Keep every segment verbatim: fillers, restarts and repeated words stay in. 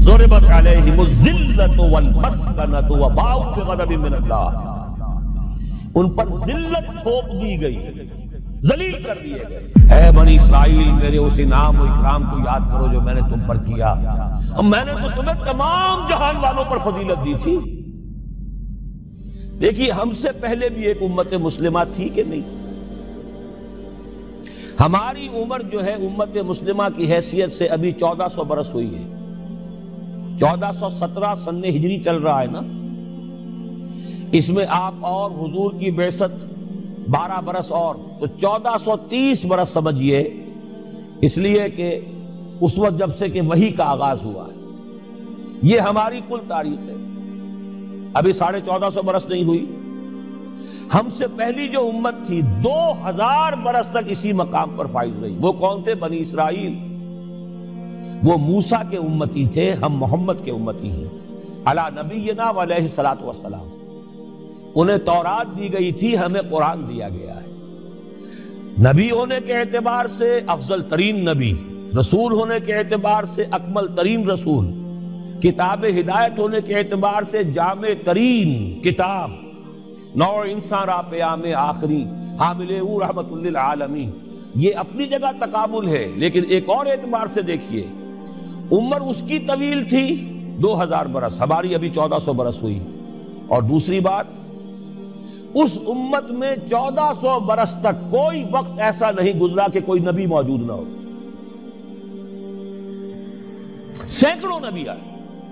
ضربت علیہم الذلۃ والمسکنۃ وباؤوا بغضب من اللہ، ان پر ذلت تھوپ دی گئی، ذلیل کر دیے گئے۔ اے بنی اسرائیل، میرے اس انعام و اکرام کو یاد کرو جو میں نے تم پر کیا، اور میں نے تو تمہیں تمام جہان والوں پر فضیلت دی تھی۔ دیکھیے ہم سے پہلے بھی ایک امت مسلمہ تھی کہ نہیں؟ ہماری عمر جو ہے امت مسلمہ کی حیثیت سے ابھی چودہ سو برس ہوئی ہے، چودہ سو سترہ سن ہجری چل رہا ہے نا، اس میں آپ اور حضور کی بعثت بارہ برس اور، تو چودہ سو تیس برس سمجھئے، اس لیے کہ اس وقت جب سے کہ وحی کا آغاز ہوا ہے، یہ ہماری کل تاریخ ہے، ابھی ساڑھے چودہ سو برس نہیں ہوئی۔ ہم سے پہلی جو امت تھی دو ہزار برس تک اسی مقام پر فائز رہی، وہ کون تھے؟ بنی اسرائیل، وہ موسیٰ کے امتی تھے، ہم محمد کے امتی ہیں علی نبینا و علیہ الصلوۃ والسلام۔ انہیں تورات دی گئی تھی، ہمیں قرآن دیا گیا ہے۔ نبی ہونے کے اعتبار سے افضل ترین نبی، رسول ہونے کے اعتبار سے اکمل ترین رسول، کتاب ہدایت ہونے کے اعتبار سے جامع ترین کتاب، نوع انسان را پیام آخری، حامل او رحمت للعالمین، یہ اپنی جگہ تقابل ہے، لیکن ایک اور اعتبار سے دیکھیے عمر اس کی طویل تھی دو ہزار برس، ہماری ابھی چودہ سو برس ہوئی۔ اور دوسری بات، اس امت میں چودہ سو برس تک کوئی وقت ایسا نہیں گزرا کہ کوئی نبی موجود نہ ہو، سینکڑوں نبی آئے۔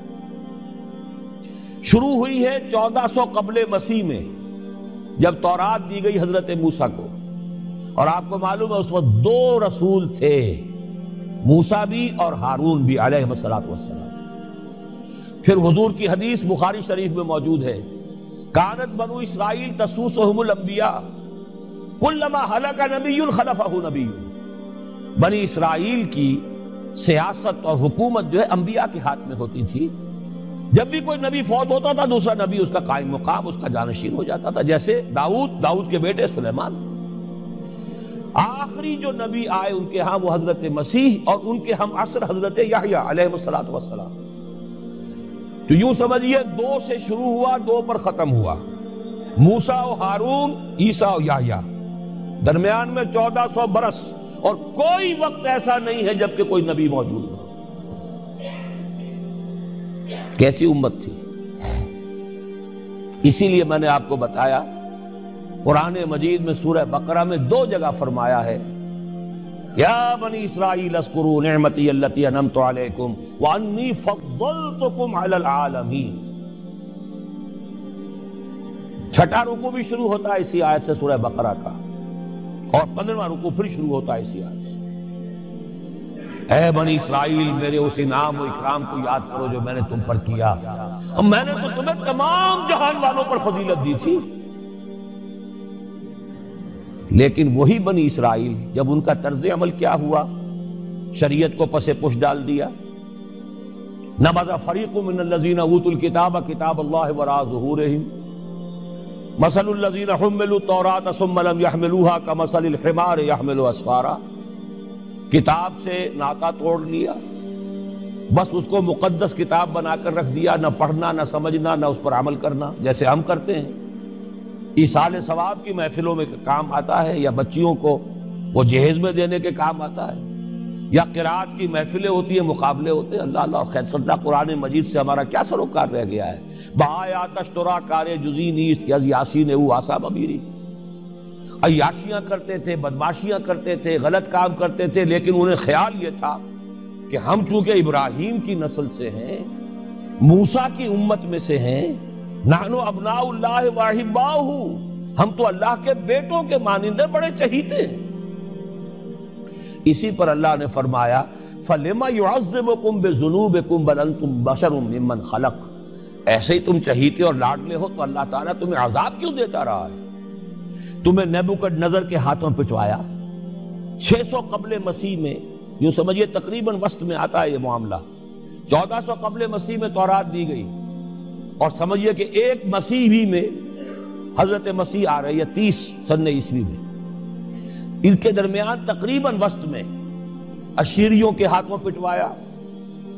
شروع ہوئی ہے چودہ سو قبل مسیح میں، جب تورات دی گئی حضرت موسیٰ کو، اور آپ کو معلوم ہے اس وقت دو رسول تھے، موسیٰ بھی اور ہارون بھی علیہ السلام۔ پھر حضور کی حدیث بخاری شریف میں موجود ہے، کانت بنو اسرائیل تسوسہم الانبیاء کلما ہلک نبی خلفہ نبی۔ بنی اسرائیل کی سیاست اور حکومت جو ہے انبیاء کے ہاتھ میں ہوتی تھی، جب بھی کوئی نبی فوت ہوتا تھا دوسرا نبی اس کا قائم مقام، اس کا جانشین ہو جاتا تھا، جیسے داؤد، داؤد کے بیٹے سلیمان۔ آخری جو نبی آئے ان کے ہاں وہ حضرت مسیح، اور ان کے ہم عصر حضرت یحییٰ علیہ السلام۔ تو یوں سمجھیے دو سے شروع ہوا، دو پر ختم ہوا، موسیٰ و ہارون، عیسیٰ و یحییٰ، درمیان میں چودہ سو برس، اور کوئی وقت ایسا نہیں ہے جب کہ کوئی نبی موجود ہو۔ کیسی امت تھی! اسی لیے میں نے آپ کو بتایا قرآن مجید میں سورہ بقرہ میں دو جگہ فرمایا ہے، یا بنی اسرائیل اذکروا نعمتی التی انعمت علیکم وانی فضلتکم علی العالمین۔ چھٹا رکوع بھی شروع ہوتا ہے اسی آیت سے سورہ بقرہ کا، اور پندرواں رکوع پھر شروع ہوتا ہے اسی آیت سے۔ اے بنی اسرائیل، میرے اس انعام و اکرام کو یاد کرو جو میں نے تم پر کیا، اور میں نے تو تمہیں تمام جہان والوں پر فضیلت دی تھی۔ لیکن وہی بنی اسرائیل جب ان کا طرز عمل کیا ہوا، شریعت کو پس پش ڈال دیا، نبذ فریق من الذین اوتوا الکتاب کتاب اللہ وراء ظہورہم مثل الذین حملوا التوراۃ ثم لم یحملوها کمثل الحمار یحمل اسفارا۔ کتاب سے ناطہ توڑ لیا، بس اس کو مقدس کتاب بنا کر رکھ دیا، نہ پڑھنا، نہ سمجھنا، نہ اس پر عمل کرنا، جیسے ہم کرتے ہیں۔ ایصال ثواب کی محفلوں میں کام آتا ہے، یا بچیوں کو وہ جہیز میں دینے کے کام آتا ہے، یا قرات کی محفلیں ہوتی ہیں، مقابلے ہوتے ہیں۔ اللہ اللہ خیر صدہ قرآن مجید سے ہمارا کیا سروکار رہ گیا ہے؟ بآیات اشترا کار جزی نیست کہ از یاسین او آسا بمیری۔ عیاشیاں کرتے تھے، بدماشیاں کرتے تھے، غلط کام کرتے تھے، لیکن انہیں خیال یہ تھا کہ ہم چونکہ ابراہیم کی نسل سے ہیں، موسیٰ کی امت میں سے ہیں، نحن ابناء اللہ واحباؤہ، ہم تو اللہ کے بیٹوں کے مانندے بڑے چہیتے ہیں۔ اسی پر اللہ نے فرمایا فَلِمَ يُعَذِّبُكُمْ بِذُنُوبِكُمْ بَلْ أَنْتُمْ بَشَرٌ مِّمَّنْ خَلَقَ۔ ایسے ہی تم چہیتے اور لاڈلے ہو تو اللہ تعالیٰ تمہیں عذاب کیوں دیتا رہا ہے؟ تمہیں نیبوکڈنیزر کے ہاتھوں پٹوایا، چھ سو قبل مسیح میں، یوں سمجھیے تقریباً وسط میں آتا ہے یہ معاملہ، چودہ سو قبل مسیح میں تورات دی گئی، اور سمجھیے کہ ایک مسیح بھی میں حضرت مسیح آ رہی ہے تیس سن عیسوی میں، ان کے درمیان تقریباً وسط میں اشیریوں کے ہاتھوں پٹوایا،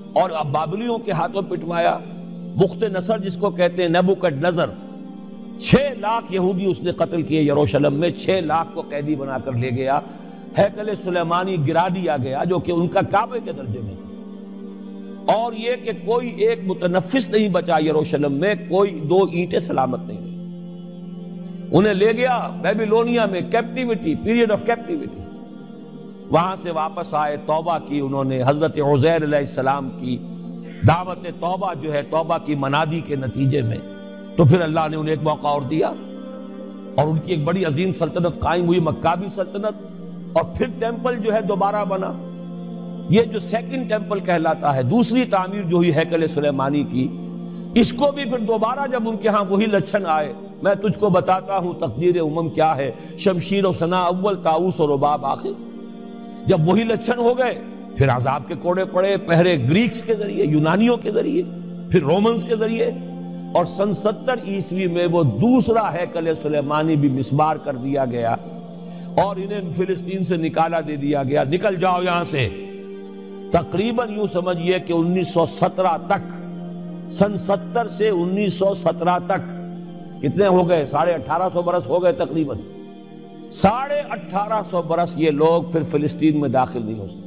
اور اب بابلیوں کے ہاتھوں پٹوایا. بخت نصر جس کو کہتے ہیں، نبوکڈ نظر، چھ لاکھ یہودی اس نے قتل کیے یروشلم میں. چھ لاکھ کو قیدی بنا کر لے گیا. ہیکل سلیمانی گرا دیا گیا جو کہ ان کا کعبے کے درجے میں تھا. اور یہ کہ کوئی ایک متنفس نہیں بچا یروشلم میں، کوئی دو اینٹیں سلامت نہیں رہی. انہیں لے گیا بیبیلونیا میں، کیپٹیوٹی، پیریڈ آف کیپٹیوٹی. وہاں سے واپس آئے، توبہ کی انہوں نے، حضرت عزیر علیہ السلام کی دعوت توبہ جو ہے، توبہ کی منادی کے نتیجے میں، تو پھر اللہ نے انہیں ایک موقع اور دیا اور ان کی ایک بڑی عظیم سلطنت قائم ہوئی، مکابی سلطنت. اور پھر ٹیمپل جو ہے دوبارہ بنا. یہ جو سیکنڈ ٹیمپل کہلاتا ہے، دوسری تعمیر جو ہوئی ہیکل سلیمانی کی، اس کو بھی پھر دوبارہ جب ان کے ہاں وہی لچھن آئے، میں تجھ کو بتاتا ہوں تقدیر امم کیا ہے، شمشیر و سنا اول، طاؤس و رباب آخر. جب وہی لچھن ہو گئے، پھر عذاب کے کوڑے پڑے، پہرے گریکس کے ذریعے، یونانیوں کے ذریعے، پھر رومنز کے ذریعے. اور سن ستر عیسوی میں وہ دوسرا ہیکل سلیمانی بھی مسمار کر دیا گیا اور انہیں فلسطین سے نکالا دے دیا گیا. نکل جاؤ یہاں سے. تقریباً یوں سمجھئے کہ انیس سو سترہ تک، سن ستر سے انیس سو سترہ تک کتنے ہو گئے؟ ساڑھے اٹھارہ سو برس ہو گئے تقریباً. ساڑھے اٹھارہ سو برس یہ لوگ پھر فلسطین میں داخل نہیں ہو سکے.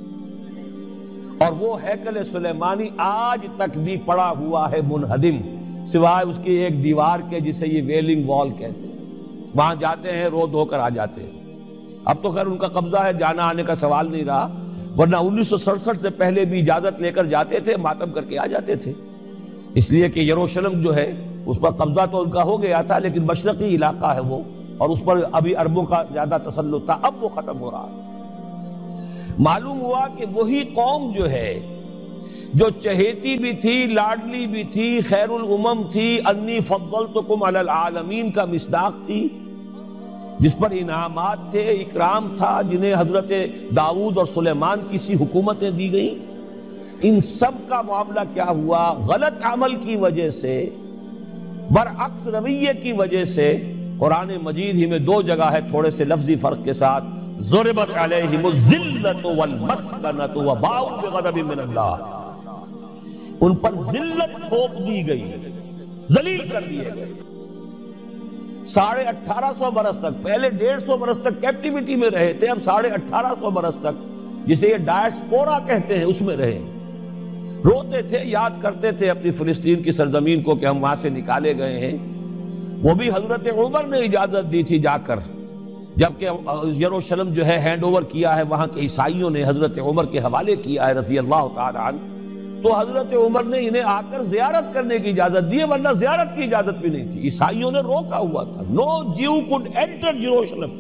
اور وہ ہیکل سلیمانی آج تک بھی پڑا ہوا ہے منہدم، سوائے اس کی ایک دیوار کے جسے یہ ویلنگ وال کہتے ہیں. وہاں جاتے ہیں، رو دھو کر آ جاتے ہیں. اب تو خیر ان کا قبضہ ہے، جانا آنے کا سوال نہیں رہا، ورنہ انیس سو سڑسٹھ سے پہلے بھی اجازت لے کر جاتے تھے، ماتم کر کے آ جاتے تھے. اس لیے کہ یروشلم جو ہے اس پر قبضہ تو ان کا ہو گیا تھا، لیکن مشرقی علاقہ ہے وہ، اور اس پر ابھی عربوں کا زیادہ تسلط تھا. اب وہ ختم ہو رہا ہے. معلوم ہوا کہ وہی قوم جو ہے، جو چہیتی بھی تھی، لاڈلی بھی تھی، خیر الامم تھی، انی فضلتکم علی العالمین کا مصداق تھی، جس پر انعامات تھے، اکرام تھا، جنہیں حضرت داؤد اور سلیمان کی سی حکومتیں دی گئیں، ان سب کا معاملہ کیا ہوا؟ غلط عمل کی وجہ سے، برعکس رویے کی وجہ سے. قرآن مجید ہی میں دو جگہ ہے تھوڑے سے لفظی فرق کے ساتھ، ضربت علیہم الذلۃ والمسکنۃ وباؤوا بغضب من اللہ. ان پر ذلت تھوپ دی گئی، ذلیل کر دیے گئے. ساڑھے اٹھارہ سو برس تک، پہلے ڈیڑھ سو برس تک کیپٹیوٹی میں رہے تھے، اب ساڑھے اٹھارہ سو برس تک جسے یہ ڈائسپورا کہتے ہیں اس میں رہے. روتے تھے، یاد کرتے تھے اپنی فلسطین کی سرزمین کو کہ ہم وہاں سے نکالے گئے ہیں. وہ بھی حضرت عمر نے اجازت دی تھی جا کر، جبکہ یروشلم جو ہے ہینڈ اوور کیا ہے وہاں کے عیسائیوں نے، حضرت عمر کے حوالے کیا ہے رضی اللہ تعالی عنہ. تو حضرت عمر نے انہیں آ کر زیارت کرنے کی اجازت دی، ورنہ زیارت کی اجازت بھی نہیں تھی. عیسائیوں نے روکا ہوا تھا، نو جیو کوڈ انٹر جیروشلم.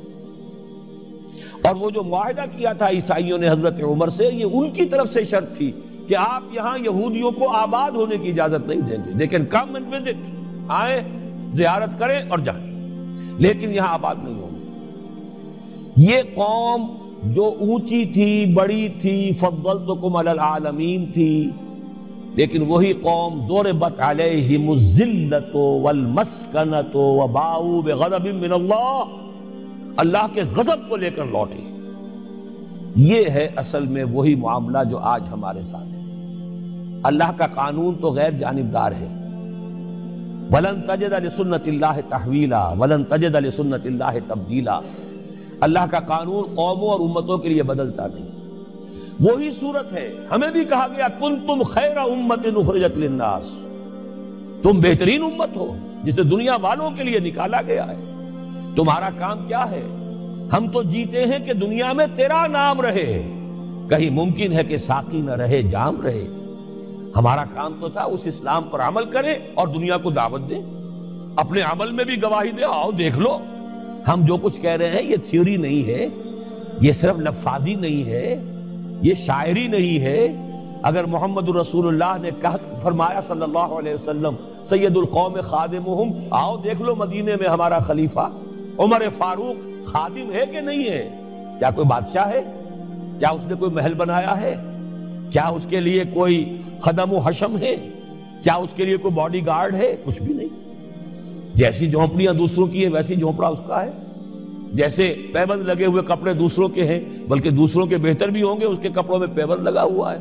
اور وہ جو معاہدہ کیا تھا عیسائیوں نے حضرت عمر سے، یہ ان کی طرف سے شرط تھی کہ آپ یہاں یہودیوں کو آباد ہونے کی اجازت نہیں دیں گے. لیکن کم اینڈ وزٹ، آئیں، زیارت کریں اور جائیں، لیکن یہاں آباد نہیں ہوں گے. یہ قوم جو اونچی تھی، بڑی تھی، فضلتکم علی العالمین تھی، لیکن وہی قوم ضربت علیہم الذلۃ والمسکنۃ وباؤوا بغضب من اللہ، اللہ کے غضب کو لے کر لوٹی. یہ ہے اصل میں وہی معاملہ جو آج ہمارے ساتھ ہے. اللہ کا قانون تو غیر جانبدار ہے. وَلَن تَجِدَ لِسُنَّتِ اللَّهِ تَحْوِيلًا وَلَن تَجِدَ لِسُنَّتِ اللَّهِ تَبْدِيلًا. اللہ کا قانون قوموں اور امتوں کے لیے بدلتا نہیں. وہی صورت ہے. ہمیں بھی کہا گیا کنتم خیر امت اخرجت للناس، تم بہترین امت ہو جسے دنیا والوں کے لیے نکالا گیا ہے. تمہارا کام کیا ہے؟ ہم تو جیتے ہیں کہ دنیا میں تیرا نام رہے، کہیں ممکن ہے کہ ساقی نہ رہے، جام رہے. ہمارا کام تو تھا اس اسلام پر عمل کریں اور دنیا کو دعوت دیں، اپنے عمل میں بھی گواہی دے. آؤ دیکھ لو، ہم جو کچھ کہہ رہے ہیں یہ تھیوری نہیں ہے، یہ صرف لفاظی نہیں ہے، یہ شاعری نہیں ہے. اگر محمد رسول اللہ نے کہا، فرمایا صلی اللہ علیہ وسلم سید القوم خادمہم، آؤ دیکھ لو مدینے میں ہمارا خلیفہ عمر فاروق خادم ہے کہ نہیں ہے؟ کیا کوئی بادشاہ ہے؟ کیا اس نے کوئی محل بنایا ہے؟ کیا اس کے لیے کوئی خدم و حشم ہے؟ کیا اس کے لیے کوئی باڈی گارڈ ہے؟ کچھ بھی نہیں. جیسی جھونپڑیاں دوسروں کی ہیں ویسی جھونپڑا اس کا ہے. جیسے پیبند لگے ہوئے کپڑے دوسروں کے ہیں، بلکہ دوسروں کے بہتر بھی ہوں گے، اس کے کپڑوں میں پیبند لگا ہوا ہے.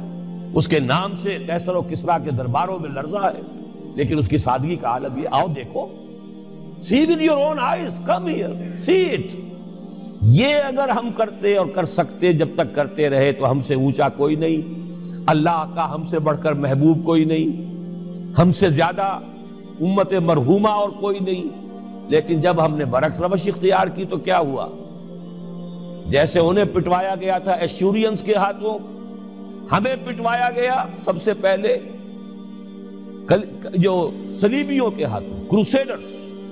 اس کے نام سے قیصر و کسریٰ کے درباروں میں لرزہ ہے، لیکن اس کی سادگی کا عالم یہ، آؤ دیکھو، see with your own eyes, come here, see it. یہ اگر ہم کرتے اور کر سکتے، جب تک کرتے رہے تو ہم سے اونچا کوئی نہیں، اللہ کا ہم سے بڑھ کر محبوب کوئی نہیں، ہم سے زیادہ امت مرحومہ اور کوئی نہیں. لیکن جب ہم نے برعکس روش اختیار کی تو کیا ہوا؟ جیسے انہیں پٹوایا گیا تھا ایشورینز کے ہاتھوں، ہمیں پٹوایا گیا سب سے پہلے جو صلیبیوں کے ہاتھوں، کروسیڈرز.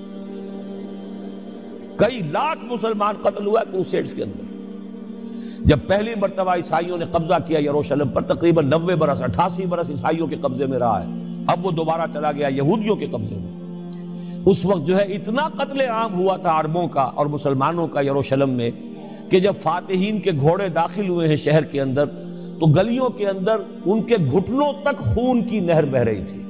کئی لاکھ مسلمان قتل ہوا کروسیڈز کے اندر. جب پہلی مرتبہ عیسائیوں نے قبضہ کیا یروشلم پر، تقریباً نوے برس اٹھاسی برس عیسائیوں کے قبضے میں رہا ہے، اب وہ دوبارہ چلا گیا یہودیوں کے قبضے میں. اس وقت جو ہے اتنا قتل عام ہوا تھا عربوں کا اور مسلمانوں کا یروشلم میں کہ جب فاتحین کے گھوڑے داخل ہوئے ہیں شہر کے اندر تو گلیوں کے اندر ان کے گھٹنوں تک خون کی نہر بہہ رہی تھی.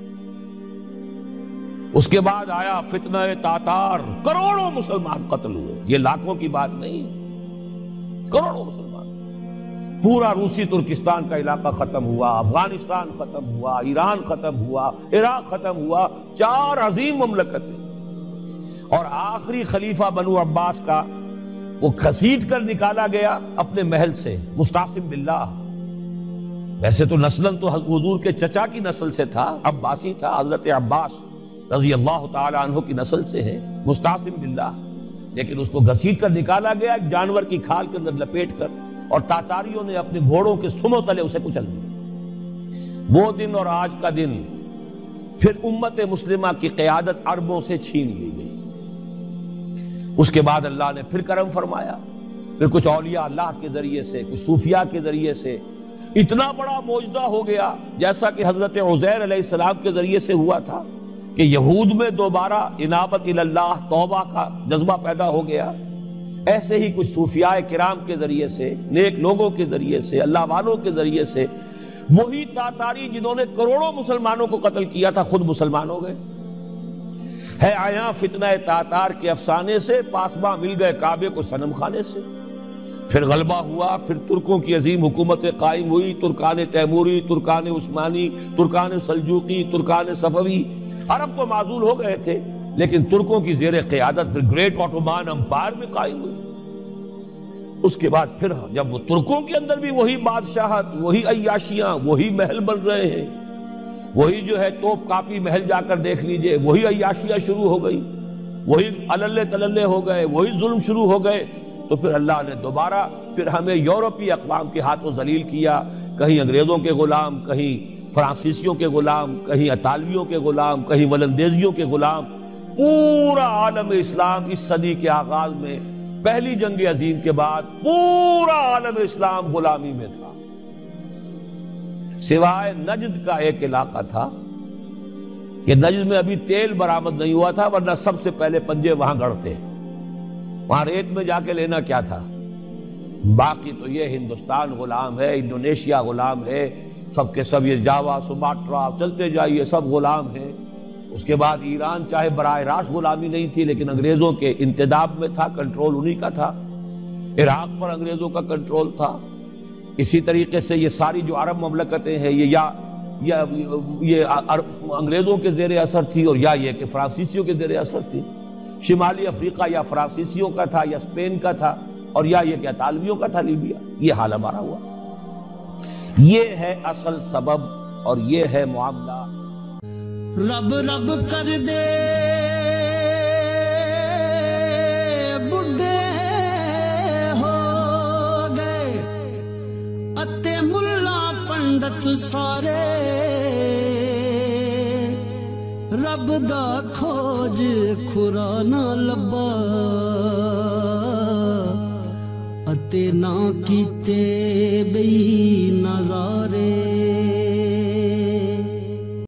اس کے بعد آیا فتنہ تاتار، کروڑوں مسلمان قتل ہوئے. یہ لاکھوں کی بات نہیں، کروڑوں مسلمان. پورا روسی ترکستان کا علاقہ ختم ہوا، افغانستان ختم ہوا، ایران ختم ہوا، عراق ختم ہوا، چار عظیم مملکتیں. اور آخری خلیفہ بنو عباس کا وہ گھسیٹ کر نکالا گیا اپنے محل سے، مستعصم باللہ. ویسے تو نسلاً تو حضور کے چچا کی نسل سے تھا، عباسی تھا، حضرت عباس رضی اللہ تعالی عنہ کی نسل سے ہے، مستعصم باللہ. لیکن اس کو گھسیٹ کر نکالا گیا ایک جانور کی کھال کے اندر لپیٹ کر، اور تاتاریوں نے اپنے گھوڑوں کے سنوں تلے اسے کچل دیا. وہ دن اور آج کا دن پھر امت مسلمہ کی قیادت عربوں سے چھین لی گئی. اس کے بعد اللہ نے پھر کرم فرمایا، پھر کچھ اولیاء اللہ کے ذریعے سے، کچھ صوفیاء کے ذریعے سے اتنا بڑا معجزہ ہو گیا، جیسا کہ حضرت عزیر علیہ السلام کے ذریعے سے ہوا تھا کہ یہود میں دوبارہ انابت اللہ، توبہ کا جذبہ پیدا ہو گیا. ایسے ہی کچھ صوفیاء کرام کے ذریعے سے، نیک لوگوں کے ذریعے سے، اللہ والوں کے ذریعے سے، وہی تاتاری جنہوں نے کروڑوں مسلمانوں کو قتل کیا تھا خود مسلمان ہو گئے. ہے آیا فتنہ تاتار کے افسانے سے، پاسباں مل گئے کعبے کو صنم خانے سے. پھر غلبہ ہوا، پھر ترکوں کی عظیم حکومتیں قائم ہوئی، ترکان تیموری، Terken Usmani, Terken Seljuqi, Terken صفوی. عرب تو معزول ہو گئے تھے، لیکن ترکوں کی زیر قیادت پھر گریٹ آٹومان امپائر میں قائم ہوئی. اس کے بعد پھر جب وہ ترکوں کے اندر بھی وہی بادشاہت، وہی عیاشیاں، وہی محل بن رہے ہیں، وہی جو ہے توپ کاپی محل جا کر دیکھ لیجئے، وہی عیاشیاں شروع ہو گئی، وہی عللے تللے ہو گئے، وہی ظلم شروع ہو گئے. تو پھر اللہ نے دوبارہ پھر ہمیں یورپی اقوام کے ہاتھوں ذلیل کیا، کہیں انگریزوں کے غلام، کہیں فرانسیسیوں کے غلام، کہیں اطالویوں کے غلام، کہیں ولندیزیوں کے غلام. پورا عالم اسلام اس صدی کے آغاز میں، پہلی جنگ عظیم کے بعد پورا عالم اسلام غلامی میں تھا، سوائے نجد کا ایک علاقہ تھا کہ نجد میں ابھی تیل برآمد نہیں ہوا تھا، ورنہ سب سے پہلے پنجے وہاں گڑتے. وہاں ریت میں جا کے لینا کیا تھا. باقی تو یہ ہندوستان غلام ہے، انڈونیشیا غلام ہے، سب کے سب یہ جاوا، سماٹرا، چلتے جائیے سب غلام ہیں. اس کے بعد ایران چاہے براہ راست غلامی نہیں تھی لیکن انگریزوں کے انتداب میں تھا، کنٹرول انہی کا تھا. عراق پر انگریزوں کا کنٹرول تھا. اسی طریقے سے یہ ساری جو عرب مملکتیں ہیں یہ یا یا یہ انگریزوں کے زیر اثر تھی، اور یا یہ کہ فرانسیسیوں کے زیر اثر تھی. شمالی افریقہ یا فرانسیسیوں کا تھا یا اسپین کا تھا، اور یا یہ کہ اطالویوں کا تھا لیبیا. یہ حال ہمارا ہوا. یہ ہے اصل سبب اور یہ ہے معاملہ. رب رب کر دے بڈھے ہو گئے اتے ملا پنڈت سارے، رب دا کھوج کھرا نہ لبا اتے نہ کیتے بئی نظارے.